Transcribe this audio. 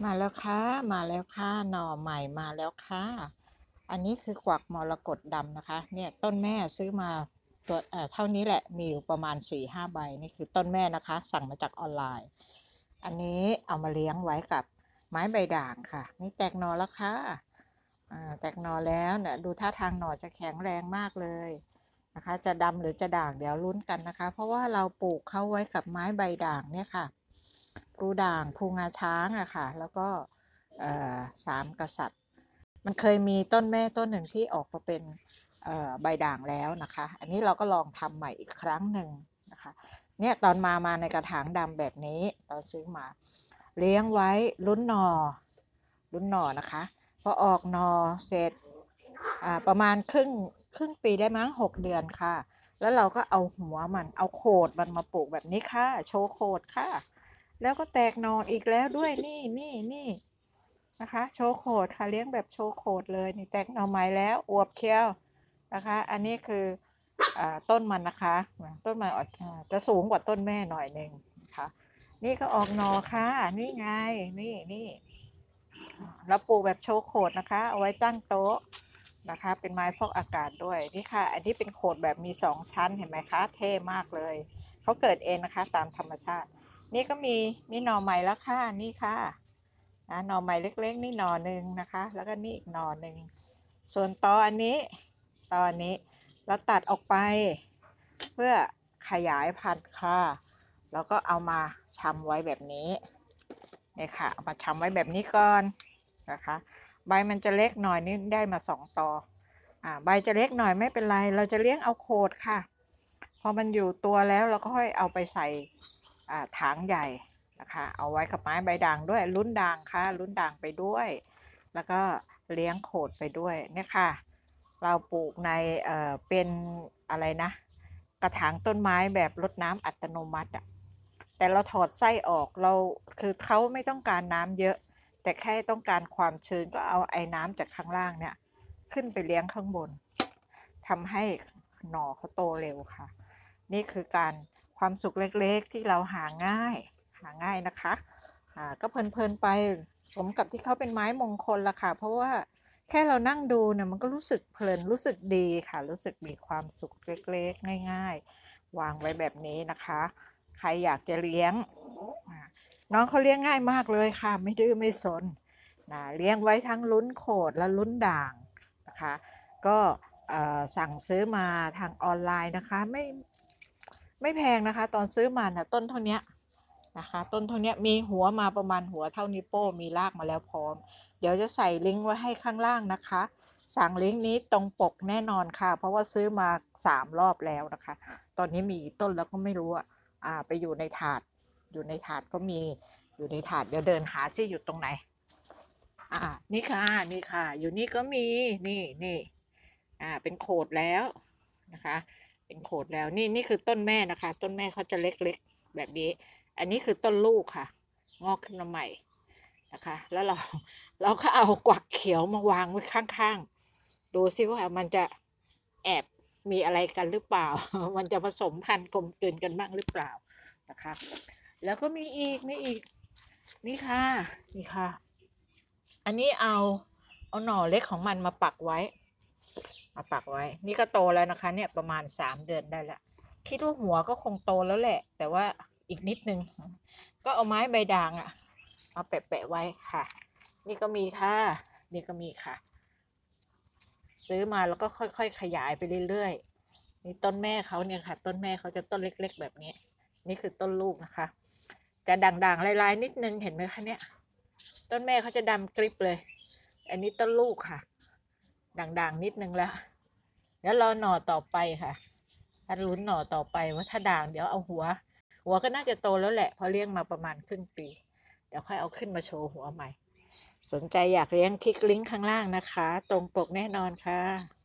มาแล้วค่ะมาแล้วค่ะหน่อใหม่มาแล้วค่ะอันนี้คือกวักมรกตดำนะคะเนี่ยต้นแม่ซื้อมาตัวเท่านี้แหละมีอยู่ประมาณ4-5ใบนี่คือต้นแม่นะคะสั่งมาจากออนไลน์อันนี้เอามาเลี้ยงไว้กับไม้ใบด่างค่ะนี่แตกหน่อแล้วค่ะแตกหน่อแล้วเนี่ยดูท่าทางหน่อจะแข็งแรงมากเลยนะคะจะดำหรือจะด่างเดี๋ยวลุ้นกันนะคะเพราะว่าเราปลูกเขาไว้กับไม้ใบด่างเนี่ยค่ะพลูด่างพลูงาช้างอะค่ะแล้วก็สามกษัตริย์มันเคยมีต้นแม่ต้นหนึ่งที่ออกมาเป็นใบด่างแล้วนะคะอันนี้เราก็ลองทำใหม่อีกครั้งหนึ่งนะคะเนี่ยตอนมาในกระถางดำแบบนี้ตอนซื้อมาเลี้ยงไว้ลุ้นหน่อนะคะพอออกหน่อเสร็จประมาณครึ่งปีได้มั้ง6 เดือนค่ะแล้วเราก็เอาหัวมันเอาโขดมันมาปลูกแบบนี้ค่ะโชว์โขดค่ะแล้วก็แตกหน่ออีกแล้วด้วยนี่นะคะโชว์โขดค่ะเลี้ยงแบบโชว์โขดเลยนี่แตกหน่อไม้แล้วอวบเชียวนะคะอันนี้คือต้นมันนะคะต้นมันจะสูงกว่าต้นแม่หน่อยหนึ่งนะคะนี่ก็ออกหน่อค่ะนี่ไงนี่เราปลูกแบบโชว์โขดนะคะเอาไว้ตั้งโต๊ะนะคะเป็นไม้ฟอกอากาศด้วยนี่ค่ะอันนี้เป็นโขดแบบมี2 ชั้นเห็นไหมคะเท่มากเลยเขาเกิดเองนะคะตามธรรมชาตินี่ก็มีหน่อใหม่แล้วค่ะนี่ค่ะหน่อใหม่เล็กๆนี่หน่อหนึ่งนะคะแล้วก็นี่อีกหน่อหนึ่งส่วนตออันนี้เราตัดออกไปเพื่อขยายพันธุ์ค่ะแล้วก็เอามาชำไว้แบบนี้นี่ค่ะเอามาชำไว้แบบนี้ก่อนนะคะใบมันจะเล็กหน่อยนี่ได้มา2 ตอใบจะเล็กหน่อยไม่เป็นไรเราจะเลี้ยงเอาโขดค่ะพอมันอยู่ตัวแล้วเราก็ค่อยเอาไปใส่ถางใหญ่นะคะเอาไว้กับไม้ใบด่างด้วยลุ้นด่างค่ะลุ้นด่างไปด้วยแล้วก็เลี้ยงโขดไปด้วยเนี่ยค่ะเราปลูกในเป็นอะไรนะกระถางต้นไม้แบบรดน้ำอัตโนมัติแต่เราถอดไส้ออกเราคือเขาไม่ต้องการน้ำเยอะแต่แค่ต้องการความชื้นก็เอาไอ้น้ำจากข้างล่างเนี่ยขึ้นไปเลี้ยงข้างบนทำให้หน่อเขาโตเร็วค่ะนี่คือการความสุขเล็กๆที่เราหาง่ายนะคะก็เพลินๆไปสมกับที่เขาเป็นไม้มงคลละค่ะเพราะว่าแค่เรานั่งดูเนี่ยมันก็รู้สึกเพลินรู้สึกดีค่ะรู้สึกมีความสุขเล็กๆง่ายๆวางไว้แบบนี้นะคะใครอยากจะเลี้ยงน้องเขาเลี้ยงง่ายมากเลยค่ะไม่ดื้อไม่สนเลี้ยงไว้ทั้งลุ้นโขดและลุ้นด่างนะคะก็สั่งซื้อมาทางออนไลน์นะคะไม่แพงนะคะตอนซื้อมาเนี่ยต้นเท่านี้นะคะต้นเท่านี้มีหัวมาประมาณหัวเท่านิ้วโป้มีรากมาแล้วพร้อมเดี๋ยวจะใส่ลิงก์ไว้ให้ข้างล่างนะคะสั่งลิงก์นี้ตรงปกแน่นอนค่ะเพราะว่าซื้อมา3 รอบแล้วนะคะตอนนี้มีต้นแล้วก็ไม่รู้ไปอยู่ในถาดก็มีอยู่ในถาดเดี๋ยวเดินหาซิอยู่ตรงไหนนี่ค่ะอยู่นี่ก็มีนี่เป็นโขดแล้วนะคะเป็นโขดแล้วนี่คือต้นแม่นะคะต้นแม่เขาจะเล็กๆแบบนี้อันนี้คือต้นลูกค่ะงอกขึ้นมาใหม่นะคะแล้วเราก็เอากวักเขียวมาวางไว้ข้างๆดูซิว่ามันจะแอบมีอะไรกันหรือเปล่ามันจะผสมพันธุ์กลมกลืนกันบ้างหรือเปล่านะคะแล้วก็มีอีกนี่ค่ะอันนี้เอาหน่อเล็กของมันมาปักไว้นี่ก็โตแล้วนะคะเนี่ยประมาณ3 เดือนได้แล้วคิดว่าหัวก็คงโตแล้วแหละแต่ว่าอีกนิดนึงก็เอาไม้ใบด่างมาแปะไว้ค่ะนี่ก็มีค่ะซื้อมาแล้วก็ค่อยๆขยายไปเรื่อยๆนี่ต้นแม่เขาเนี่ยค่ะต้นแม่เขาจะต้นเล็กๆแบบนี้นี่คือต้นลูกนะคะจะด่างๆลายๆนิดนึงเห็นไหมคะเนี่ยต้นแม่เขาจะดำกริบเลยอันนี้ต้นลูกค่ะด่างๆนิดนึงแล้วรอหน่อต่อไปค่ะถ้าลุ้นหน่อต่อไปว่าถ้าด่างเดี๋ยวเอาหัวก็น่าจะโตแล้วแหละเพราะเลี้ยงมาประมาณครึ่งปีเดี๋ยวค่อยเอาขึ้นมาโชว์หัวใหม่สนใจอยากเลี้ยงคลิกลิงก์ข้างล่างนะคะตรงปกแน่นอนค่ะ